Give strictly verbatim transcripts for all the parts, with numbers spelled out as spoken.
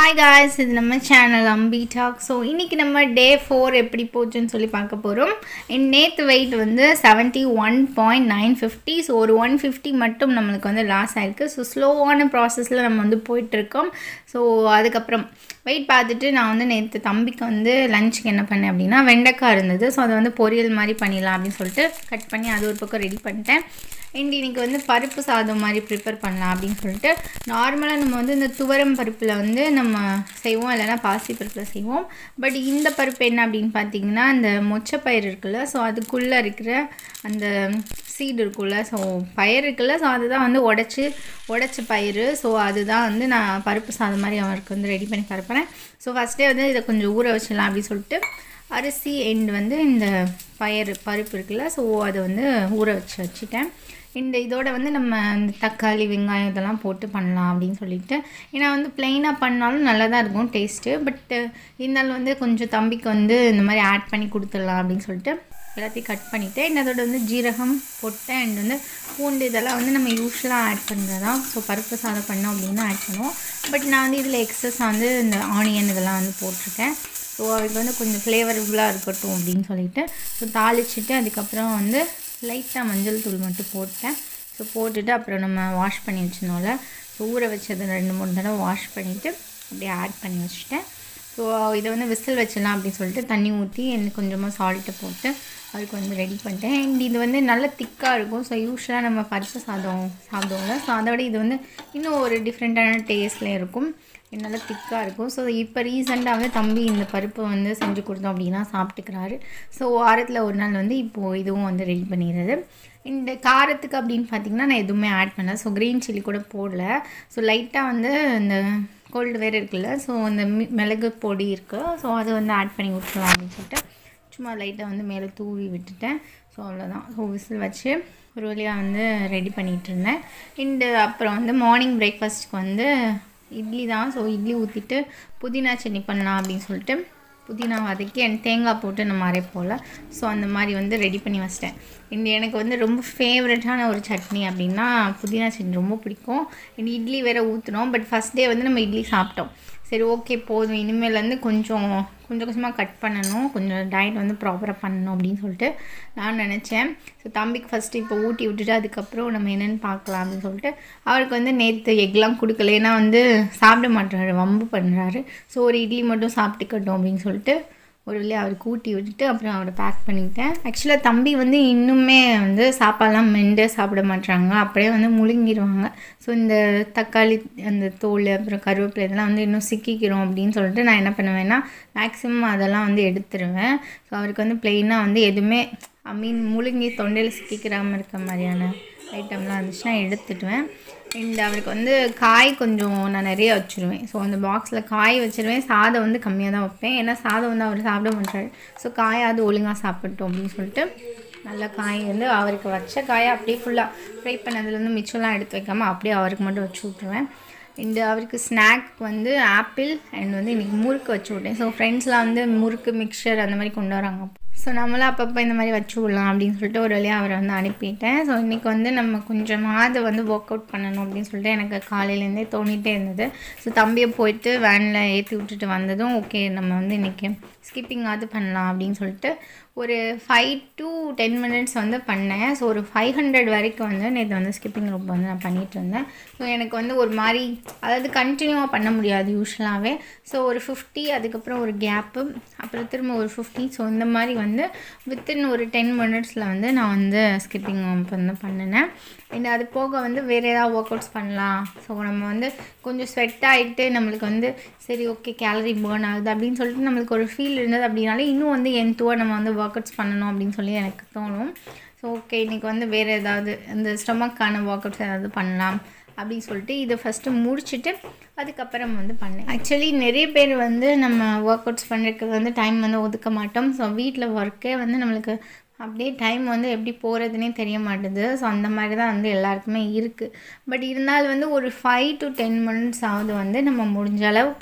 Hi guys, இது நம்ம channel அம்பி talk. So இன்றைக்கி நம்ம டே ஃபோர் எப்படி போச்சுன்னு சொல்லி பார்க்க போகிறோம். நேற்று வெயிட் வந்து seventy one point nine fifty. So ஒரு ஒன் ஃபிஃப்டி மட்டும் நம்மளுக்கு வந்து லாஸ் ஆகிருக்கு. ஸோ ஸ்லோவான ப்ராசஸில் நம்ம வந்து போயிட்டுருக்கோம். ஸோ அதுக்கப்புறம் வெயிட் பார்த்துட்டு நான் வந்து நேற்று தம்பிக்கு வந்து லஞ்சுக்கு என்ன பண்ணேன் அப்படின்னா வெண்டைக்காய் இருந்தது. ஸோ அதை வந்து பொரியல் மாதிரி பண்ணிடலாம் அப்படின்னு சொல்லிட்டு கட் பண்ணி அது ஒரு பக்கம் ரெடி பண்ணிட்டேன். அண்ட் இன்றைக்கி வந்து பருப்பு சாதம் மாதிரி ப்ரிப்பேர் பண்ணலாம் அப்படின்னு சொல்லிட்டு நார்மலாக நம்ம வந்து இந்த துவரம் பருப்பில் வந்து நம்ம செய்வோம், இல்லைனா பாசி பருப்பில் செய்வோம். பட் இந்த பருப்பு என்ன அப்படின்னு பார்த்தீங்கன்னா இந்த மொச்சப்பயிர் இருக்குல்ல, ஸோ அதுக்குள்ளே இருக்கிற அந்த சீடு இருக்குல்ல, ஸோ பயிர் இருக்குல்ல, ஸோ அதுதான் வந்து உடச்சி உடச்ச பயிர். ஸோ அதுதான் வந்து நான் பருப்பு சாதம் மாதிரி அவருக்கு வந்து ரெடி பண்ணி பரப்புறேன். ஸோ ஃபஸ்ட்டே வந்து இதை கொஞ்சம் ஊற வச்சிடலாம் அப்படின்னு சொல்லிட்டு அரிசி எண்ட் வந்து இந்த பயிர் பருப்பு இருக்குல்ல, ஸோ அதை வந்து ஊற வச்சு வச்சுட்டேன். இந்த இதோட வந்து நம்ம இந்த தக்காளி வெங்காயம் இதெல்லாம் போட்டு பண்ணலாம் அப்படின்னு சொல்லிட்டு, ஏன்னா வந்து ப்ளெயினாக பண்ணாலும் நல்லா தான் இருக்கும் டேஸ்ட்டு. பட் இருந்தாலும் வந்து கொஞ்சம் தம்பிக்கு வந்து இந்த மாதிரி ஆட் பண்ணி கொடுத்துடலாம் அப்படின்னு சொல்லிட்டு எல்லாத்தையும் கட் பண்ணிவிட்டேன். அதோட வந்து ஜீரகம் போட்டேன். அண்ட் வந்து பூண்டு இதெல்லாம் வந்து நம்ம யூஸ்வலாக ஆட் பண்ணுறது தான். ஸோ பருப்பு சாதம் பண்ணோம் அப்படின்னா ஆட் பண்ணுவோம். பட் நான் வந்து இதில் எக்ஸஸாக வந்து இந்த ஆனியன் இதெல்லாம் வந்து போட்டிருக்கேன். ஸோ அதுக்கு வந்து கொஞ்சம் ஃப்ளேவரபுளாக இருக்கட்டும் அப்படின்னு சொல்லிட்டு ஸோ தாளிச்சிட்டு அதுக்கப்புறம் வந்து லைட்டாக மஞ்சள் தூள் மட்டும் போட்டேன். ஸோ போட்டுட்டு அப்புறம் நம்ம வாஷ் பண்ணி வச்சனால ஸோ ஊற வச்சது ரெண்டு மூணு தடவை வாஷ் பண்ணிவிட்டு அப்படியே ஆட் பண்ணி வச்சுட்டேன். ஸோ இதை வந்து விசில் வச்சிடலாம் அப்படின்னு சொல்லிட்டு தண்ணி ஊற்றி எனக்கு கொஞ்சமாக சால்ட்டை போட்டு அதுக்கு வந்து ரெடி பண்ணிட்டேன். அண்ட் இது வந்து நல்ல திக்காக இருக்கும். ஸோ யூஸ்வலாக நம்ம பருப்பு சாதம் சாப்பிடுவோம்ல, ஸோ அதோட இது வந்து இன்னும் ஒரு டிஃப்ரெண்ட்டான டேஸ்ட்டில் இருக்கும், நல்லா திக்காக இருக்கும். ஸோ இப்போ ரீசெண்டாக வந்து தம்பி இந்த பருப்பு வந்து செஞ்சு கொடுத்தோம் அப்படின்னா சாப்பிட்டுக்கிறாரு. ஸோ வாரத்தில் ஒரு நாள் வந்து இப்போது இதுவும் வந்து ரெடி பண்ணிடுறது. இந்த காரத்துக்கு அப்படின்னு பார்த்திங்கன்னா நான் எதுவுமே ஆட் பண்ணல. ஸோ க்ரீன் சில்லி கூட போடல. ஸோ லைட்டாக வந்து இந்த கோல்டு வேறு இருக்குல்ல, ஸோ அந்த மிளகு பொடி இருக்குது, ஸோ அதை வந்து ஆட் பண்ணி விட்டுருலாம் அப்படின்னு சொல்லிட்டு சும்மா லைட்டாக வந்து மேலே தூவி விட்டுட்டேன். ஸோ அவ்வளோதான். ஸோ விசில் வச்சு ஒரு வழியாக வந்து ரெடி பண்ணிகிட்டு இருந்தேன். அண்டு அப்புறம் வந்து மார்னிங் பிரேக்ஃபாஸ்ட்டுக்கு வந்து இட்லி தான். ஸோ இட்லி ஊற்றிட்டு புதினா சட்னி பண்ணலாம் அப்படின்னு சொல்லிட்டு புதினா வதக்கி அண்ட் தேங்காய் போட்டு நம்ம அரைப்போல், ஸோ அந்த மாதிரி வந்து ரெடி பண்ணி வச்சிட்டேன். இந்த எனக்கு வந்து ரொம்ப ஃபேவரட்டான ஒரு சட்னி அப்படின்னா புதினா சட்னி ரொம்ப பிடிக்கும். இந்த இட்லி வேறு ஊற்றினோம். பட் ஃபஸ்ட் டே வந்து நம்ம இட்லி சாப்பிட்டோம். சரி ஓகே போதும், இனிமேல் வந்து கொஞ்சம் கொஞ்சம் கொஞ்சமாக கட் பண்ணணும், கொஞ்சம் டயட் வந்து ப்ராப்பராக பண்ணணும் அப்படின்னு சொல்லிட்டு நான் நினச்சேன். ஸோ தம்பிக்கு ஃபஸ்ட்டு இப்போ ஊட்டி விட்டுட்டு அதுக்கப்புறம் நம்ம என்னென்னு பார்க்கலாம் அப்படின்னு சொல்லிட்டு அவருக்கு வந்து நேற்று எக்லாம் கொடுக்கல, ஏன்னா வந்து சாப்பிட மாட்டாரு, வம்பு பண்ணுறாரு. ஸோ ஒரு இட்லி மட்டும் சாப்பிட்டுக்கட்டும் அப்படின்னு சொல்லிட்டு ஒரு வழியாக அவருக்கு ஊட்டி விட்டுட்டு அப்புறம் அவரை பேக் பண்ணிக்கிட்டேன். ஆக்சுவலாக தம்பி வந்து இன்னுமே வந்து சாப்பாடெலாம் மெண்டு சாப்பிட மாட்டாங்க, அப்படியே வந்து முழுங்கிடுவாங்க. ஸோ இந்த தக்காளி அந்த தோல் அப்புறம் கருவேப்பிலை இதெல்லாம் வந்து இன்னும் சிக்கிக்கிறோம் அப்படின்னு சொல்லிட்டு நான் என்ன பண்ணுவேன்னா மேக்ஸிமம் அதெல்லாம் வந்து எடுத்துருவேன். ஸோ அவருக்கு வந்து ப்ளெயினாக வந்து எதுவுமே ஐ மீன் முழுங்கி தொண்டையில் சிக்கிக்கிறாமல் இருக்க மாதிரியான ஐட்டம்லாம் இருந்துச்சுன்னா எடுத்துடுவேன். அண்ட் அவருக்கு வந்து காய் கொஞ்சம் நான் நிறைய வச்சுருவேன். ஸோ அந்த பாக்ஸில் காய் வச்சுருவேன். சாதம் வந்து கம்மியாக தான் வைப்பேன், ஏன்னா சாதம் வந்து அவர் சாப்பிட மாட்டார். ஸோ காயாவது ஒழுங்காக சாப்பிட்டோம் அப்படின்னு சொல்லிட்டு நல்ல காய் வந்து அவருக்கு வச்ச காயை அப்படியே ஃபுல்லாக ஃப்ரை பண்ணதுலேருந்து மிச்சம்லாம் எடுத்து வைக்காமல் அப்படியே அவருக்கு மட்டும் வச்சு விட்ருவேன். இந்த அவருக்கு ஸ்நாக் வந்து ஆப்பிள் அண்ட் வந்து இன்றைக்கி முறுக்கு வச்சு விட்டேன். ஸோ ஃப்ரெண்ட்ஸ்லாம் வந்து முறுக்கு மிக்சர் அந்த மாதிரி கொண்டு வராங்க. ஸோ நம்மளும் அப்பப்போ இந்த மாதிரி வச்சு விடலாம் அப்படின்னு சொல்லிட்டு ஒரு வழியாக அவரை வந்து அனுப்பிட்டேன். ஸோ இன்றைக்கி வந்து நம்ம கொஞ்சமாவது வந்து ஒர்க் அவுட் பண்ணணும் அப்படின்னு சொல்லிட்டு எனக்கு காலையிலேருந்தே தோணிகிட்டே இருந்தது. ஸோ தம்பியை போயிட்டு வேனில் ஏற்றி விட்டுட்டு வந்ததும் ஓகே நம்ம வந்து இன்றைக்கி ஸ்கிப்பிங்காவது பண்ணலாம் அப்படின்னு சொல்லிட்டு ஒரு ஃபைவ் டு டென் மினிட்ஸ் வந்து பண்ணேன். ஸோ ஒரு ஃபைவ் ஹண்ட்ரட் வரைக்கும் வந்து நேற்று வந்து ஸ்கிப்பிங் ரோப் வந்து நான் பண்ணிகிட்டு இருந்தேன். ஸோ எனக்கு வந்து ஒரு மாதிரி அதாவது கண்டினியூவாக பண்ண முடியாது யூஸ்வலாகவே. ஸோ ஒரு ஃபிஃப்டி அதுக்கப்புறம் ஒரு கேப்பு அப்புறம் திரும்ப ஒரு ஃபிஃப்டி. ஸோ இந்த மாதிரி வந்து வித்தின் ஒரு டென் மினிட்ஸில் வந்து நான் வந்து ஸ்கிப்பிங் வந்து பண்ணினேன். அண்ட் அது போக வந்து வேறு ஏதாவது ஒர்க் அவுட்ஸ் பண்ணலாம். ஸோ நம்ம வந்து கொஞ்சம் ஸ்வெட் ஆகிட்டு நம்மளுக்கு வந்து சரி ஓகே கேலரி பேர்ன் ஆகுது அப்படின்னு சொல்லிட்டு நம்மளுக்கு ஒரு ஃபீல் இருந்தது அப்படின்னாலே இன்னும் வந்து என்த்துவாக நம்ம வந்து ஒர்க் அவுட்ஸ் பண்ணணும் அப்படின்னு சொல்லி எனக்கு தோணும். ஸோ ஓகே இன்றைக்கி வந்து வேறு ஏதாவது இந்த ஸ்டொமக்கான ஒர்க் அவுட்ஸ் ஏதாவது பண்ணலாம் அப்படின்னு சொல்லிட்டு இதை ஃபஸ்ட்டு முடிச்சுட்டு அதுக்கப்புறம் வந்து பண்ணேன். ஆக்சுவலி நிறைய பேர் வந்து நம்ம ஒர்க் அவுட்ஸ் பண்ணுறதுக்கு வந்து டைம் வந்து ஒதுக்க மாட்டோம். ஸோ வீட்டில் ஒர்க்கே வந்து நம்மளுக்கு அப்படியே டைம் வந்து எப்படி போகிறதுனே தெரிய மாட்டேது. ஸோ அந்த மாதிரி தான் வந்து எல்லாருக்குமே இருக்குது. பட் இருந்தாலும் வந்து ஒரு ஃபைவ் டு டென் மினிட்ஸ் ஆகுது வந்து நம்ம முடிஞ்ச அளவுக்கு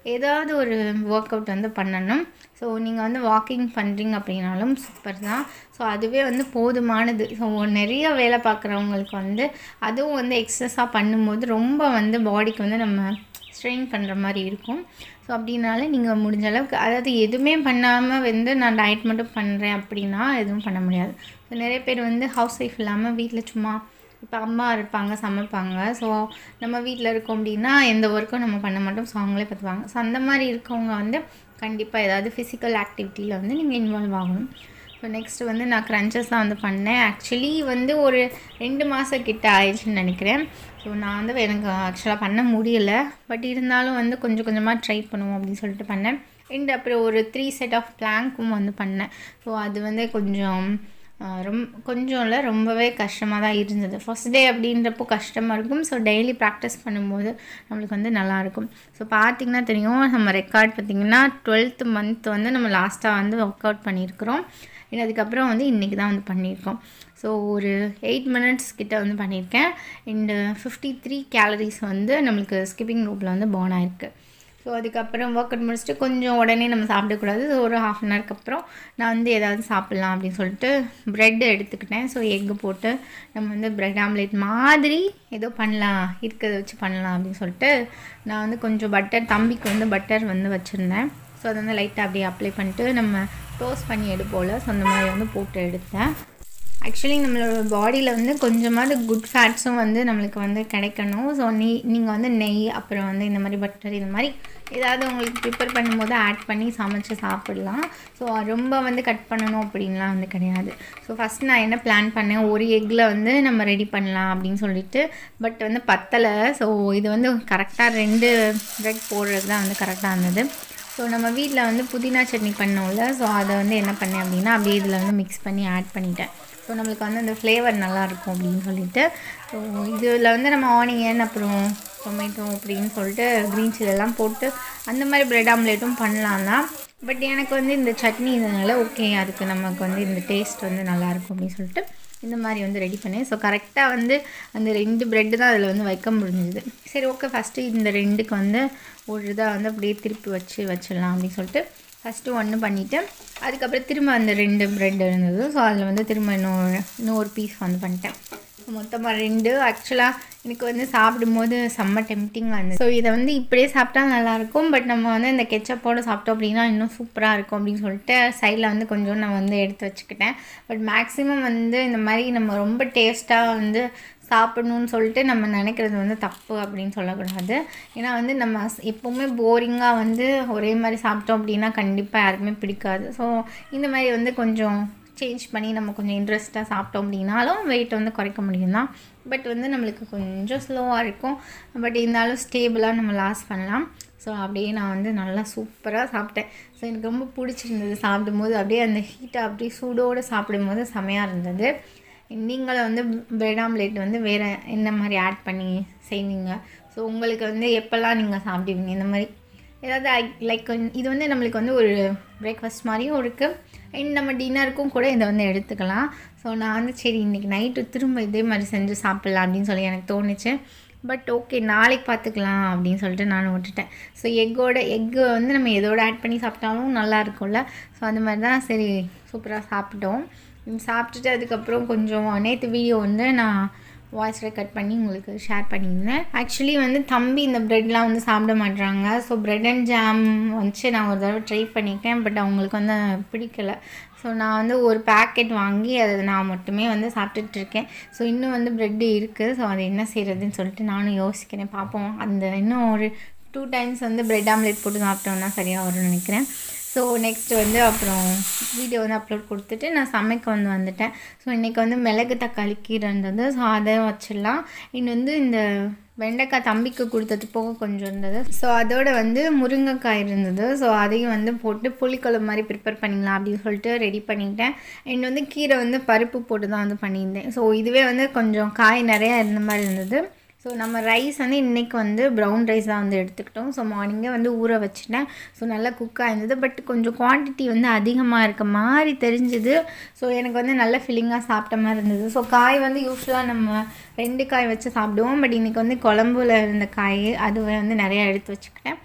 ஏதாவது ஒரு ஒர்க் அவுட் வந்து பண்ணணும். ஸோ நீங்கள் வந்து வாக்கிங் பண்ணுறீங்க அப்படின்னாலும் சூப்பர் தான். ஸோ அதுவே வந்து போதுமானது. ஸோ நிறைய வேலை பார்க்குறவங்களுக்கு வந்து அதுவும் வந்து எக்ஸஸாக பண்ணும்போது ரொம்ப வந்து பாடிக்கு வந்து நம்ம ஸ்ட்ரெயின் பண்ணுற மாதிரி இருக்கும். ஸோ அப்படின்னால நீங்கள் முடிஞ்ச அளவுக்கு அதாவது எதுவுமே பண்ணாமல் வந்து நான் டயட் மட்டும் பண்ணுறேன் அப்படின்னா எதுவும் பண்ண முடியாது. ஸோ நிறைய பேர் வந்து ஹவுஸ் ஒய்ஃப் இல்லாமல் வீட்டில் சும்மா இப்போ அம்மா இருப்பாங்க, சமைப்பாங்க. ஸோ நம்ம வீட்டில் இருக்கோம் அப்படின்னா எந்த ஒர்க்கும் நம்ம பண்ண மாட்டோம். ஸோ அவங்களே பார்த்துப்பாங்க. ஸோ அந்த மாதிரி இருக்கவங்க வந்து கண்டிப்பாக ஏதாவது ஃபிசிக்கல் ஆக்டிவிட்டியில் வந்து நீங்கள் இன்வால்வ் ஆகணும். ஸோ நெக்ஸ்ட்டு வந்து நான் க்ரன்ச்சஸ் தான் வந்து பண்ணேன். ஆக்சுவலி வந்து ஒரு ரெண்டு மாதம் கிட்ட ஆயிடுச்சுன்னு நினைக்கிறேன். ஸோ நான் வந்து எனக்கு ஆக்சுவலாக பண்ண முடியலை. பட் இருந்தாலும் வந்து கொஞ்சம் கொஞ்சமாக ட்ரை பண்ணுவோம் அப்படின்னு சொல்லிட்டு பண்ணேன். அண்ட் அப்புறம் ஒரு த்ரீ செட் ஆஃப் பிளாங்க்கும் வந்து பண்ணேன். ஸோ அது வந்து கொஞ்சம் ரொம்ப கொஞ்சம் இல்லை ரொம்பவே கஷ்டமாக தான் இருந்தது. ஃபஸ்ட் டே அப்படின்றப்போ கஷ்டமாக இருக்கும். ஸோ டெய்லி ப்ராக்டிஸ் பண்ணும்போது நம்மளுக்கு வந்து நல்லாயிருக்கும். ஸோ பார்த்திங்கன்னா தெரியும், நம்ம ரெக்கார்ட் பார்த்திங்கன்னா டுவெல்த்து மந்த் வந்து நம்ம லாஸ்ட்டாக வந்து ஒர்க் அவுட் பண்ணியிருக்கிறோம். அதுக்கப்புறம் வந்து இன்றைக்கி தான் வந்து பண்ணியிருக்கோம். ஸோ ஒரு எயிட் மினிட்ஸ் கிட்டே வந்து பண்ணியிருக்கேன். அண்டு ஃபிஃப்டி த்ரீ கேலரிஸ் வந்து நம்மளுக்கு ஸ்கிப்பிங் ரோப்பில் வந்து பர்ன் ஆகிருக்கு. ஸோ அதுக்கப்புறம் ஒர்க் அவுட் முடிச்சுட்டு கொஞ்சம் உடனே நம்ம சாப்பிடக்கூடாது. ஸோ ஒரு ஹாஃப் அன் ஹவருக்கு அப்புறம் நான் வந்து ஏதாவது சாப்பிட்லாம் அப்படின்னு சொல்லிட்டு ப்ரெட்டு எடுத்துக்கிட்டேன். ஸோ எக்கு போட்டு நம்ம வந்து ப்ரெட் ஆம்லேட் மாதிரி ஏதோ பண்ணலாம், இருக்கிறத வச்சு பண்ணலாம் அப்படின்னு சொல்லிட்டு நான் வந்து கொஞ்சம் பட்டர், தம்பிக்கு வந்து பட்டர் வந்து வச்சுருந்தேன். ஸோ அதை வந்து லைட்டாக அப்படியே அப்ளை பண்ணிட்டு நம்ம டோஸ்ட் பண்ணி எடுப்போல் ஸோ அந்த மாதிரி வந்து போட்டு எடுத்தேன். ஆக்சுவலி நம்மளோட பாடியில் வந்து கொஞ்சமாவது குட் ஃபேட்ஸும் வந்து நம்மளுக்கு வந்து கிடைக்கணும். ஸோ நீ நீங்கள் வந்து நெய் அப்புறம் வந்து இந்த மாதிரி பட்டர் இந்த மாதிரி ஏதாவது உங்களுக்கு ப்ரிப்பேர் பண்ணும்போது ஆட் பண்ணி சமைச்சு சாப்பிடலாம். ஸோ ரொம்ப வந்து கட் பண்ணணும் அப்படின்லாம் வந்து கிடையாது. ஸோ ஃபஸ்ட் நான் என்ன பிளான் பண்ணேன், ஒரு எக்கில் வந்து நம்ம ரெடி பண்ணலாம் அப்படின்னு சொல்லிட்டு. பட் வந்து பத்தலை. ஸோ இது வந்து கரெக்டாக ரெண்டு ப்ரெட் போடுறது தான் வந்து கரெக்டாக இருந்தது. ஸோ நம்ம வீட்டில் வந்து புதினா சட்னி பண்ணோம்ல, ஸோ அதை வந்து என்ன பண்ணேன் அப்படின்னா அப்படியே இதில் வந்து மிக்ஸ் பண்ணி ஆட் பண்ணிட்டேன். ஸோ நம்மளுக்கு வந்து அந்த ஃப்ளேவர் நல்லாயிருக்கும் அப்படின்னு சொல்லிட்டு. ஸோ இதில் வந்து நம்ம ஆனியன் அப்புறம் டொமேட்டோ அப்படின்னு சொல்லிட்டு க்ரீன் சில்லெல்லாம் போட்டு அந்த மாதிரி ப்ரெட் ஆம்லேட்டும் பண்ணலாம் தான். பட் எனக்கு வந்து இந்த சட்னி இதனால் ஓகே, அதுக்கு நமக்கு வந்து இந்த டேஸ்ட் வந்து நல்லாயிருக்கும் அப்படின்னு சொல்லிட்டு இந்த மாதிரி வந்து ரெடி பண்ணேன். ஸோ கரெக்டாக வந்து அந்த ரெண்டு ப்ரெட்டு தான் அதில் வந்து வைக்க முடிஞ்சுது. சரி ஓகே, ஃபஸ்ட்டு இந்த ரெண்டுக்கு வந்து ஒரு இதாக வந்து அப்படியே திருப்பி வச்சு வச்சிடலாம் அப்படின்னு சொல்லிட்டு ஃபஸ்ட்டு ஒன்று பண்ணிவிட்டு அதுக்கப்புறம் திரும்ப அந்த ரெண்டு ப்ரெட் இருந்தது. ஸோ அதில் வந்து திரும்ப இன்னொரு இன்னொரு பீஸ் வந்து பண்ணிட்டேன். மொத்தமாக ரெண்டு. ஆக்சுவலாக எனக்கு வந்து சாப்பிடும்போது செம்ம டெம்ப்டிங்காக இருந்தது. ஸோ இதை வந்து இப்படியே சாப்பிட்டா நல்லாயிருக்கும். பட் நம்ம வந்து இந்த கெச்சப்போடு சாப்பிட்டோம் அப்படின்னா இன்னும் சூப்பராக இருக்கும் அப்படின்னு சொல்லிட்டு சைடில் வந்து கொஞ்சம் நான் வந்து எடுத்து வச்சுக்கிட்டேன். பட் மேக்ஸிமம் வந்து இந்த மாதிரி நம்ம ரொம்ப டேஸ்ட்டாக வந்து சாப்பிடணுன்னு சொல்லிட்டு நம்ம நினைக்கிறது வந்து தப்பு அப்படின்னு சொல்லக்கூடாது. ஏன்னா வந்து நம்ம எப்போவுமே போரிங்காக வந்து ஒரே மாதிரி சாப்பிட்டோம் அப்படின்னா கண்டிப்பாக யாருக்குமே பிடிக்காது. ஸோ இந்த மாதிரி வந்து கொஞ்சம் சேஞ்ச் பண்ணி நம்ம கொஞ்சம் இன்ட்ரெஸ்ட்டாக சாப்பிட்டோம் அப்படின்னாலும் வெயிட் வந்து குறைக்க முடியும் தான். பட் வந்து நம்மளுக்கு கொஞ்சம் ஸ்லோவாக இருக்கும். பட் இருந்தாலும் ஸ்டேபிளாக நம்ம லாஸ் பண்ணலாம். ஸோ அப்படியே நான் வந்து நல்லா சூப்பராக சாப்பிட்டேன். ஸோ எனக்கு ரொம்ப பிடிச்சிருந்தது சாப்பிடும்போது. அப்படியே அந்த ஹீட்டை அப்படியே சூடோடு சாப்பிடும்போது செமையாக இருந்தது. நீங்களும் வந்து ப்ரெட் ஆம்லேட் வந்து வேறு என்ன மாதிரி ஆட் பண்ணி செய்வீங்க? ஸோ உங்களுக்கு வந்து எப்போல்லாம் நீங்கள் சாப்பிடுவீங்க இந்த மாதிரி ஏதாவது லைக் இது வந்து நம்மளுக்கு வந்து ஒரு பிரேக்ஃபாஸ்ட் மாதிரியும் இருக்குது. அண்ட் நம்ம டின்னருக்கும் கூட இதை வந்து எடுத்துக்கலாம். ஸோ நான் வந்து சரி இன்றைக்கி நைட்டு திரும்ப இதே மாதிரி செஞ்சு சாப்பிட்லாம் அப்படின்னு சொல்லி எனக்கு தோணுச்சு. பட் ஓகே நாளைக்கு பார்த்துக்கலாம் அப்படின்னு சொல்லிட்டு நானும் விட்டுட்டேன். ஸோ எக்கோட எக்கு வந்து நம்ம எதோட ஆட் பண்ணி சாப்பிட்டாலும் நல்லா இருக்கும்ல. ஸோ அந்த மாதிரி தான் சரி சூப்பராக சாப்பிட்டோம். சாப்பிட்டுட்டு அதுக்கப்புறம் கொஞ்சம் நேற்று வீடியோ வந்து நான் வாய்ஸ் ரெக்கார்ட் பண்ணி உங்களுக்கு ஷேர் பண்ணியிருந்தேன். ஆக்சுவலி வந்து தம்பி இந்த ப்ரெட்லாம் வந்து சாப்பிட மாட்றாங்க. ஸோ ப்ரெட் அண்ட் ஜாம் வச்சு நான் ஒரு தடவை ட்ரை பண்ணியிருக்கேன். பட் அவங்களுக்கு வந்து பிடிக்கலை. ஸோ நான் வந்து ஒரு பேக்கெட் வாங்கி அதை நான் மட்டுமே வந்து சாப்பிட்டுட்ருக்கேன். ஸோ இன்னும் வந்து ப்ரெட்டு இருக்குது. ஸோ அது என்ன செய்கிறதுன்னு சொல்லிட்டு நானும் யோசிக்கிறேன். பார்ப்போம், அந்த இன்னும் ஒரு டூ டைம்ஸ் வந்து ப்ரெட் ஆம்லேட் போட்டு சாப்பிட்டோன்னா சரியாக வரும்னு நினைக்கிறேன். ஸோ நெக்ஸ்ட்டு வந்து அப்புறம் வீடியோ வந்து அப்லோட் கொடுத்துட்டு நான் சமைக்க வந்து வந்துட்டேன். ஸோ இன்றைக்கி வந்து மிளகு தக்காளி கீரை இருந்தது. ஸோ அதை வச்சிடலாம். இன்னும் வந்து இந்த வெண்டைக்காய் தம்பிக்கு கொடுத்தது போக கொஞ்சம் இருந்தது. ஸோ அதோட வந்து முருங்கைக்காய் இருந்தது. ஸோ அதையும் வந்து போட்டு புளிக்குழம்பு மாதிரி ப்ரிப்பேர் பண்ணிக்கலாம் அப்படின்னு சொல்லிட்டு ரெடி பண்ணிட்டேன். அண்ட் வந்து கீரை வந்து பருப்பு போட்டு தான் வந்து பண்ணியிருந்தேன். ஸோ இதுவே வந்து கொஞ்சம் காய் நிறையா இருந்த மாதிரி இருந்தது. ஸோ நம்ம ரைஸ் வந்து இன்றைக்கி வந்து ப்ரௌன் ரைஸ் தான் வந்து எடுத்துக்கிட்டோம். ஸோ மார்னிங்கே வந்து ஊற வச்சுட்டேன். ஸோ நல்லா குக்காக இருந்தது. பட் கொஞ்சம் குவான்டிட்டி வந்து அதிகமாக இருக்க மாதிரி தெரிஞ்சுது. ஸோ எனக்கு வந்து நல்ல ஃபில்லிங்காக சாப்பிட்ட மாதிரி இருந்தது. ஸோ காய் வந்து யூஸ்வலாக நம்ம ரெண்டு காய் வச்சு சாப்பிடுவோம். பட் இன்றைக்கி வந்து குழம்புல இருந்த காய் அது வந்து நிறையா எடுத்து வச்சுக்கிட்டேன்.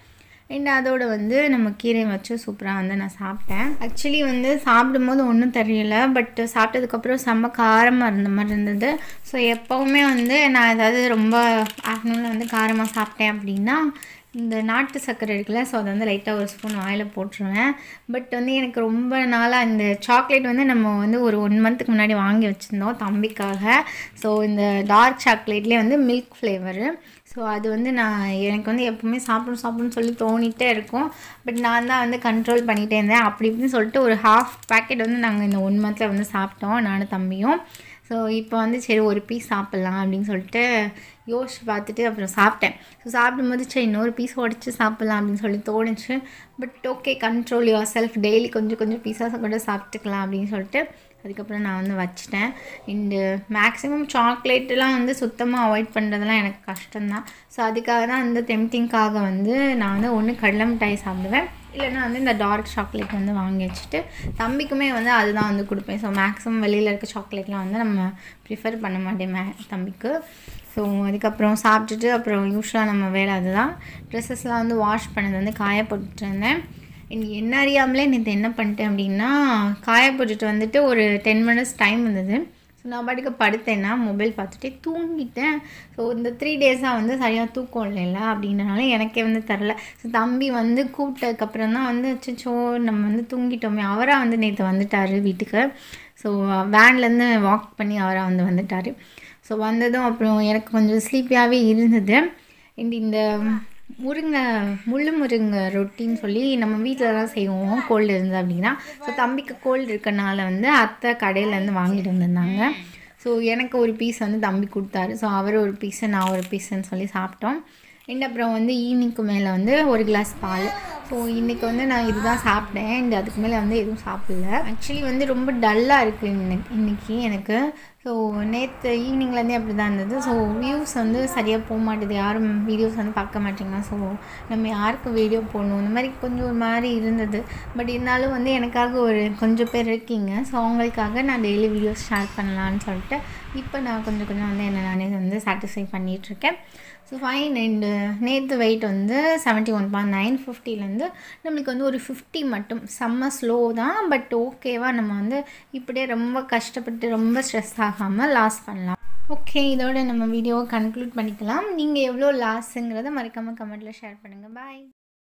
அண்ட் அதோடு வந்து நம்ம கீரை வச்சு சூப்பராக வந்து நான் சாப்பிட்டேன். ஆக்சுவலி வந்து சாப்பிடும்போது ஒன்றும் தெரியல, பட் சாப்பிட்டதுக்கப்புறம் செம்ம காரமாக இருந்த மாதிரி இருந்தது. ஸோ எப்போவுமே வந்து நான் ஏதாவது ரொம்ப ஆஃப்டர்நூனில் வந்து காரமாக சாப்பிட்டேன் அப்படின்னா இந்த நாட்டு சர்க்கரை இருக்குல்ல, ஸோ அதை வந்து லைட்டாக ஒரு ஸ்பூன் வாயில் போட்டுருவேன். பட் வந்து எனக்கு ரொம்ப நாளாக இந்த சாக்லேட் வந்து நம்ம வந்து ஒரு ஒன் மந்த்துக்கு முன்னாடி வாங்கி வச்சுருந்தோம் தம்பிக்காக. ஸோ இந்த டார்க் சாக்லேட்லேயே வந்து மில்க் ஃப்ளேவரு. ஸோ அது வந்து நான் எனக்கு வந்து எப்போவுமே சாப்பிடணும் சாப்பிடணும்னு சொல்லி தோணிகிட்டே இருக்கும். பட் நான் தான் வந்து கண்ட்ரோல் பண்ணிகிட்டே இருந்தேன். அப்படி இப்படின்னு சொல்லிட்டு ஒரு ஹாஃப் பேக்கெட் வந்து நாங்கள் இந்த ஒன் மந்தில் வந்து சாப்பிட்டோம், நானும் தம்பியும். ஸோ இப்போ வந்து சரி ஒரு பீஸ் சாப்பிட்லாம் அப்படின்னு சொல்லிட்டு யோசிச்சு பார்த்துட்டு அப்புறம் சாப்பிட்டேன். ஸோ சாப்பிடும்போது சரி இன்னொரு பீஸ் உடச்சி சாப்பிட்லாம் அப்படின்னு சொல்லி தோணுச்சு. But okay, control yourself, daily கொஞ்சம் கொஞ்சம் பீஸாக கூட சாப்பிட்டுக்கலாம் அப்படின்னு சொல்லிட்டு அதுக்கப்புறம் நான் வந்து வச்சிட்டேன். இந்த மேக்ஸிமம் சாக்லேட்டெலாம் வந்து சுத்தமாக அவாய்ட் பண்ணுறதுலாம் எனக்கு கஷ்டம்தான். ஸோ அதுக்காக தான் இந்த டெம்டிங்காக வந்து நான் வந்து ஒன்று கடலை மிட்டாய் சாப்பிடுவேன், இல்லைனா வந்து இந்த டார்க் சாக்லேட் வந்து வாங்கி வச்சுட்டு தம்பிக்குமே வந்து அதுதான் வந்து கொடுப்பேன். ஸோ மேக்ஸிமம் வெளியில் இருக்க சாக்லேட்லாம் வந்து நம்ம ப்ரிஃபர் பண்ண மாட்டேன் மே தம்பிக்கு. ஸோ அதுக்கப்புறம் சாப்பிட்டுட்டு அப்புறம் யூஸ்வலாக நம்ம வேலை அதுதான். ட்ரெஸ்ஸஸ்லாம் வந்து வாஷ் பண்ணது வந்து காய போட்டுருந்தேன். எனக்கு என்ன அறியாமலே நேற்று என்ன பண்ணிட்டேன் அப்படின்னா, காய போட்டுட்டு வந்துட்டு ஒரு டென் மினிட்ஸ் டைம் இருந்தது. ஸோ நான் பாட்டுக்கு படுத்தேன்னா மொபைல் பார்த்துட்டே தூங்கிட்டேன். ஸோ இந்த த்ரீ டேஸாக வந்து சரியாக தூக்கம் இல்லைல்ல அப்படின்றனால எனக்கே வந்து தரல. ஸோ தம்பி வந்து கூப்பிட்டதுக்கப்புறம் தான் வந்து அச்சோ நம்ம வந்து தூங்கிட்டோமே. அவராக வந்து நேற்று வந்துட்டார் வீட்டுக்கு. ஸோ வேன்லேருந்து வாக் பண்ணி அவராக வந்து வந்துட்டார். ஸோ வந்ததும் அப்புறம் எனக்கு கொஞ்சம் ஸ்லீப்பியாகவே இருந்தது. அண்ட் இந்த முருங்கை முள்ளு முருங்கை ரொட்டின்னு சொல்லி நம்ம வீட்டிலலாம் செய்வோம் கோல்டு இருந்தது அப்படின்னா. ஸோ தம்பிக்கு கோல்டு இருக்கனால வந்து அத்தை கடையிலேருந்து வாங்கிட்டு வந்திருந்தாங்க. ஸோ எனக்கு ஒரு பீஸ் வந்து தம்பி கொடுத்தாரு. ஸோ அவர் ஒரு பீஸு நான் ஒரு பீஸுன்னு சொல்லி சாப்பிட்டோம். அண்ட் அப்புறம் வந்து ஈவினிங்க்கு மேலே வந்து ஒரு கிளாஸ் பால். ஸோ இன்றைக்கி வந்து நான் இதுதான் சாப்பிட்டேன். அண்ட் அதுக்கு மேலே வந்து எதுவும் சாப்பிடல. ஆக்சுவலி வந்து ரொம்ப டல்லாக இருக்குது இன்னைக்கு இன்றைக்கி எனக்கு. ஸோ நேற்று ஈவினிங்லேருந்தே அப்படி தான் இருந்தது. ஸோ வியூஸ் வந்து சரியாக போக மாட்டேது, யாரும் வீடியோஸ் வந்து பார்க்க மாட்டேங்க. ஸோ நம்ம யாருக்கு வீடியோ போடணும் இந்த மாதிரி கொஞ்சம் ஒரு மாதிரி இருந்தது. பட் இருந்தாலும் வந்து எனக்காக ஒரு கொஞ்சம் பேர் இருக்கீங்க. ஸோ அவங்களுக்காக நான் டெய்லி வீடியோஸ் ஷேர் பண்ணலான்னு சொல்லிட்டு இப்போ நான் கொஞ்சம் கொஞ்சம் வந்து என்ன நானே வந்து சாட்டிஸ்ஃபை பண்ணிகிட்ருக்கேன். So fine. அண்டு நேற்று வெயிட் வந்து செவன்ட்டி ஒன் பாயிண்ட் நைன் ஃபிஃப்டிலேருந்து நம்மளுக்கு வந்து ஒரு ஃபிஃப்டி மட்டும் செம்ம ஸ்லோ தான். பட் ஓகேவா நம்ம வந்து இப்படியே ரொம்ப கஷ்டப்பட்டு ரொம்ப ஸ்ட்ரெஸ் ஆகாமல் லாஸ் பண்ணலாம். ஓகே, இதோட நம்ம வீடியோவை கன்க்ளூட் பண்ணிக்கலாம். நீங்கள் எவ்வளோ லாஸுங்கிறத மறக்காமல் கமெண்ட்டில் ஷேர் பண்ணுங்கள். பாய்.